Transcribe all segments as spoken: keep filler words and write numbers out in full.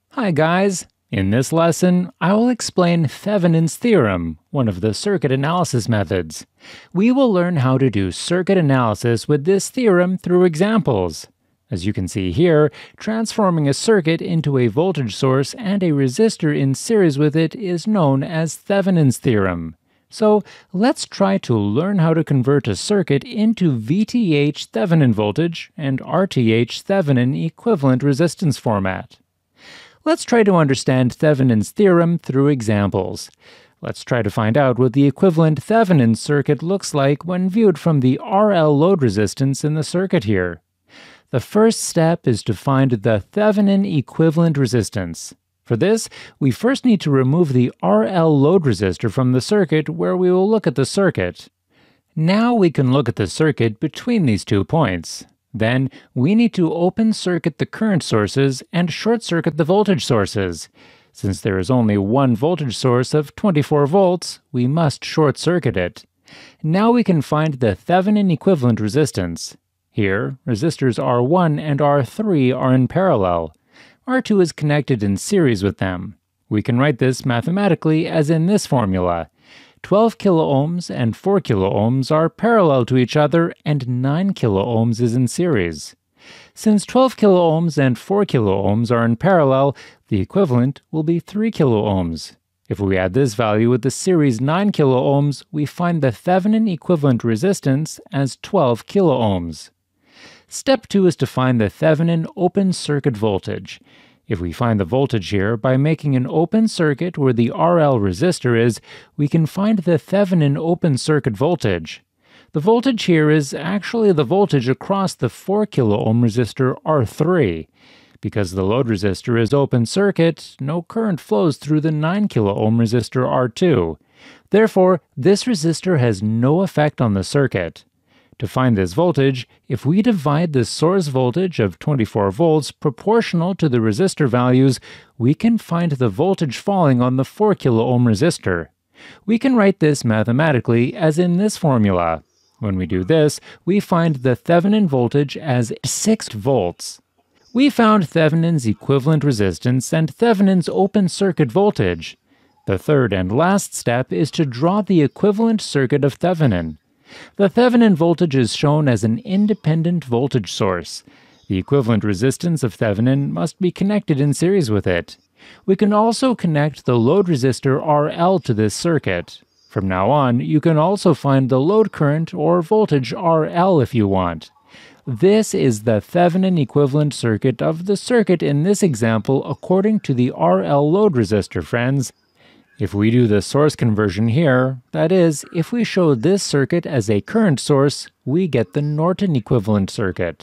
Hi guys! In this lesson, I will explain Thevenin's theorem, one of the circuit analysis methods. We will learn how to do circuit analysis with this theorem through examples. As you can see here, transforming a circuit into a voltage source and a resistor in series with it is known as Thevenin's theorem. So let's try to learn how to convert a circuit into V T H Thevenin voltage and R T H Thevenin equivalent resistance format. Let's try to understand Thevenin's theorem through examples. Let's try to find out what the equivalent Thevenin circuit looks like when viewed from the R L load resistance in the circuit here. The first step is to find the Thevenin equivalent resistance. For this, we first need to remove the R L load resistor from the circuit where we will look at the circuit. Now we can look at the circuit between these two points. Then, we need to open circuit the current sources and short circuit the voltage sources. Since there is only one voltage source of twenty-four volts, we must short circuit it. Now we can find the Thevenin equivalent resistance. Here, resistors R one and R three are in parallel. R two is connected in series with them. We can write this mathematically as in this formula. twelve kiloohms and four kiloohms are parallel to each other and nine kiloohms is in series. Since twelve kiloohms and four kiloohms are in parallel, the equivalent will be three kiloohms. If we add this value with the series nine kiloohms, we find the Thevenin equivalent resistance as twelve kiloohms. Step two is to find the Thevenin open circuit voltage. If we find the voltage here by making an open circuit where the R L resistor is, we can find the Thevenin open circuit voltage. The voltage here is actually the voltage across the four kiloohm resistor R three. Because the load resistor is open circuit, no current flows through the nine kiloohm resistor R two. Therefore, this resistor has no effect on the circuit. To find this voltage, if we divide the source voltage of twenty-four volts proportional to the resistor values, we can find the voltage falling on the four kiloohm resistor. We can write this mathematically as in this formula. When we do this, we find the Thevenin voltage as six volts. We found Thevenin's equivalent resistance and Thevenin's open circuit voltage. The third and last step is to draw the equivalent circuit of Thevenin. The Thevenin voltage is shown as an independent voltage source. The equivalent resistance of Thevenin must be connected in series with it. We can also connect the load resistor R L to this circuit. From now on, you can also find the load current or voltage R L if you want. This is the Thevenin equivalent circuit of the circuit in this example according to the R L load resistor, friends. If we do the source conversion here, that is, if we show this circuit as a current source, we get the Norton equivalent circuit.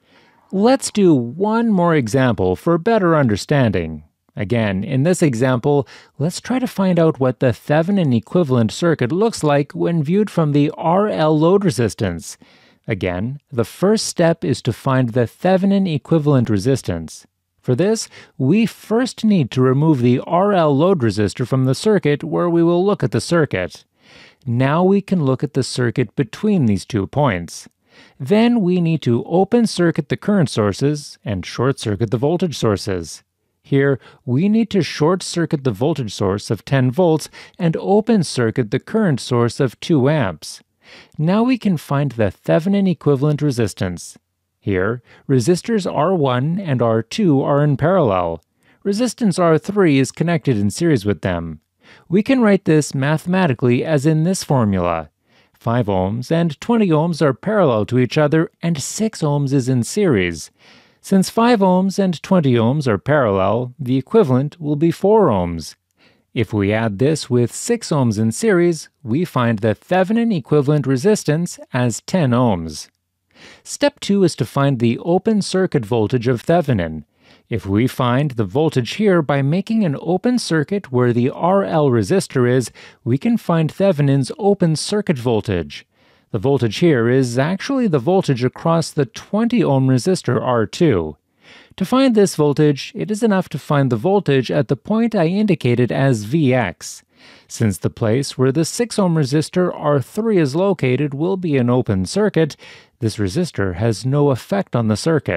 Let's do one more example for better understanding. Again, in this example, let's try to find out what the Thevenin equivalent circuit looks like when viewed from the R L load resistance. Again, the first step is to find the Thevenin equivalent resistance. For this, we first need to remove the R L load resistor from the circuit where we will look at the circuit. Now we can look at the circuit between these two points. Then we need to open circuit the current sources and short circuit the voltage sources. Here, we need to short circuit the voltage source of ten volts and open circuit the current source of two amps. Now we can find the Thevenin equivalent resistance. Here, resistors R one and R two are in parallel. Resistance R three is connected in series with them. We can write this mathematically as in this formula. five ohms and twenty ohms are parallel to each other and six ohms is in series. Since five ohms and twenty ohms are parallel, the equivalent will be four ohms. If we add this with six ohms in series, we find the Thevenin equivalent resistance as ten ohms. Step two is to find the open circuit voltage of Thevenin. If we find the voltage here by making an open circuit where the R L resistor is, we can find Thevenin's open circuit voltage. The voltage here is actually the voltage across the twenty ohm resistor R two. To find this voltage, it is enough to find the voltage at the point I indicated as V X. Since the place where the six ohm resistor R three is located will be an open circuit, this resistor has no effect on the circuit.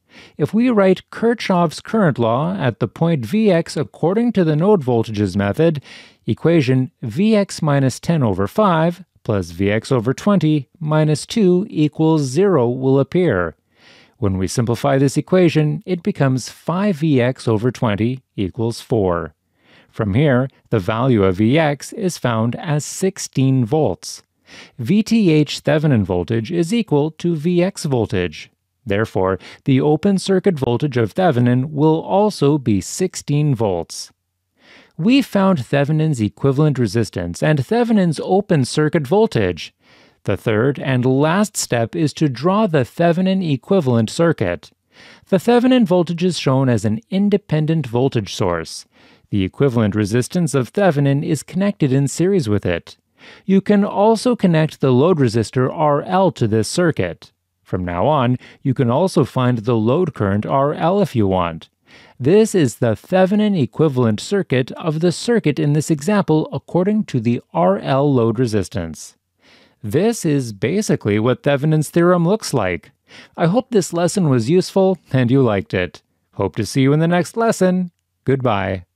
If we write Kirchhoff's current law at the point Vx according to the node voltages method, equation Vx minus ten over five plus Vx over twenty minus two equals zero will appear. When we simplify this equation, it becomes five Vx over twenty equals four. From here, the value of Vx is found as sixteen volts. R T H Thevenin voltage is equal to Vx voltage. Therefore, the open circuit voltage of Thevenin will also be sixteen volts. We found Thevenin's equivalent resistance and Thevenin's open circuit voltage. The third and last step is to draw the Thevenin equivalent circuit. The Thevenin voltage is shown as an independent voltage source. The equivalent resistance of Thevenin is connected in series with it. You can also connect the load resistor R L to this circuit. From now on, you can also find the load current R L if you want. This is the Thevenin equivalent circuit of the circuit in this example according to the R L load resistance. This is basically what Thevenin's theorem looks like. I hope this lesson was useful and you liked it. Hope to see you in the next lesson. Goodbye.